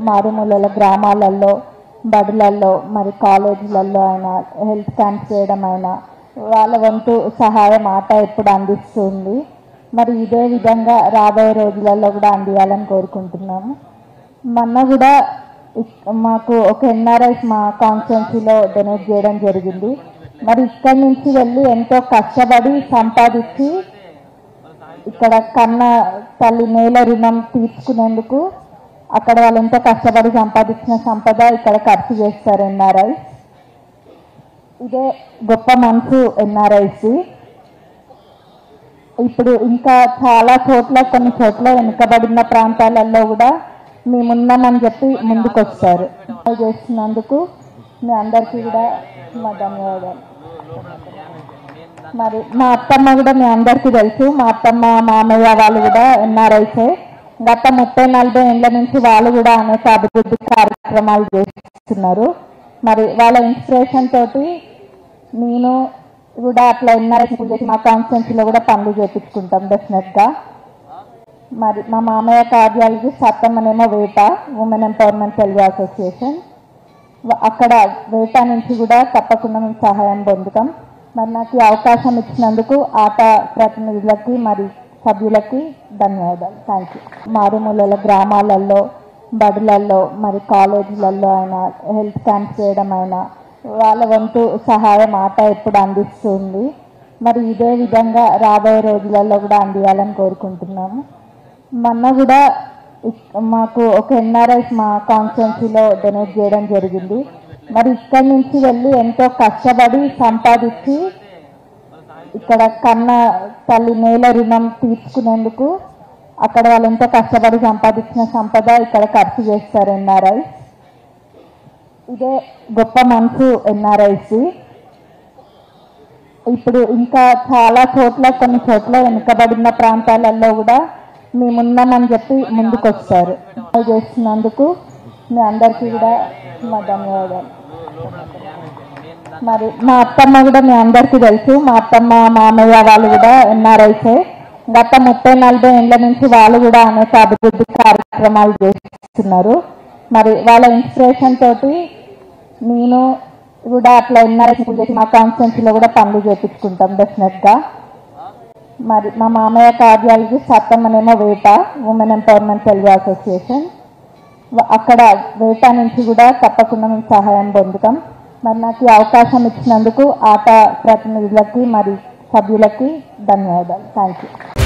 మారుమూలల గ్రామాలలో బడులలో మరి కాలేజీలలో అయినా హెల్త్ క్యాంప్స్ చేయడం అయినా వాళ్ళ వంతు సహాయం ఆట ఎప్పుడు అందిస్తుంది. మరి ఇదే విధంగా రాబోయే రోజులలో కూడా అందియాలని కోరుకుంటున్నాము. మొన్న కూడా మాకు ఒక ఎన్ఆర్ఐస్ మా కాన్స్టిట్యున్సీలో డొనేట్ చేయడం జరిగింది. మరి ఇక్కడి నుంచి వెళ్ళి ఎంతో కష్టపడి సంపాదించి ఇక్కడ కన్న తల్లి నేల రుణం తీర్చుకునేందుకు అక్కడ వాళ్ళు ఎంతో కష్టపడి సంపాదించిన సంపద ఇక్కడ ఖర్చు చేస్తారు ఎన్ఆర్ఐ. ఇదే గొప్ప మనసు ఎన్ఆర్ఐసి. ఇప్పుడు ఇంకా చాలా చోట్ల కొన్ని చోట్ల వెనుకబడిన ప్రాంతాలలో కూడా మేమున్నామని చెప్పి ముందుకు వస్తారు. చేస్తున్నందుకు మీ అందరికీ కూడా మా ధన్యవాదాలు. మరి మా అత్తమ్మ కూడా మీ అందరికీ తెలుసు. మా అత్తమ్మ మామయ్య వాళ్ళు కూడా ఎన్ఆర్ఐసే. గత 30-40 ఏళ్ళ నుంచి వాళ్ళు కూడా అనేక అభివృద్ధి కార్యక్రమాలు చేస్తున్నారు. మరి వాళ్ళ ఇన్స్పిరేషన్ తోటి నేను కూడా అట్లా ఎన్ఆర్ఐ మా కాన్స్టిట్యున్సీలో కూడా పనులు చేయించుకుంటాం డెఫినెట్గా. మరి మా మామయ్య కార్యాలకి సత్తమ్మనేమో వేట ఉమెన్ ఎంపవర్మెంట్ తెలుగు అసోసియేషన్, అక్కడ వేట నుంచి కూడా తప్పకుండా మేము సహాయం పొందుతాం. మరి నాకు ఈ అవకాశం ఇచ్చినందుకు ఆట ప్రతినిధులకి మరి సభ్యులకి ధన్యవాదాలు. Thank you. మారుమూలల గ్రామాలలో బడులలో మరి కాలేజీలలో అయినా హెల్త్ క్యాంప్స్ చేయడం అయినా వాళ్ళ వంతు సహాయం ఆట ఎప్పుడు అందిస్తుంది. మరి ఇదే విధంగా రాబోయే రోజులలో కూడా అందియాలని కోరుకుంటున్నాము. మొన్న కూడా మాకు ఒక ఎన్ఆర్ఐస్ మా కాన్స్టిట్యున్సీలో డొనేట్ చేయడం జరిగింది. మరి ఇక్కడి నుంచి వెళ్ళి ఎంతో కష్టపడి సంపాదించి ఇక్కడ కన్న తల్లి నేల రుణం తీర్చుకునేందుకు అక్కడ వాళ్ళు ఎంతో కష్టపడి సంపాదించిన సంపద ఇక్కడ ఖర్చు చేస్తారు ఎన్ఆర్ఐ. ఇదే గొప్ప మనసు ఎన్ఆర్ఐసి. ఇప్పుడు ఇంకా చాలా చోట్ల కొన్ని చోట్ల వెనుకబడిన ప్రాంతాలలో కూడా మేమున్నామని చెప్పి ముందుకు వస్తారు. చేస్తున్నందుకు మీ అందరికీ కూడా మా ధన్యవాదాలు. మరి మా అత్తమ్మ కూడా మీ అందరికీ తెలుసు. మా అత్తమ్మ మామయ్య వాళ్ళు కూడా ఎన్ఆర్ఐసే. గత 30-40 ఏళ్ళ నుంచి వాళ్ళు కూడా అనేక అభివృద్ధి కార్యక్రమాలు చేస్తున్నారు. మరి వాళ్ళ ఇన్స్పిరేషన్ తోటి నేను కూడా అట్లా ఎన్ఆర్ఐ మా కాన్స్టిట్యున్సీలో కూడా పనులు చేయించుకుంటాం డెఫినెట్గా. మరి మా మామయ్య కార్యాలకి సత్తమ్మనేమో వేట ఉమెన్ ఎంపవర్మెంట్ తెలుగు అసోసియేషన్, అక్కడ వేట నుంచి కూడా తప్పకుండా మేము సహాయం పొందుతాం. మరి నాకు ఈ అవకాశం ఇచ్చినందుకు ఆట ప్రతినిధులకి మరి సభ్యులకి ధన్యవాదాలు. Thank you.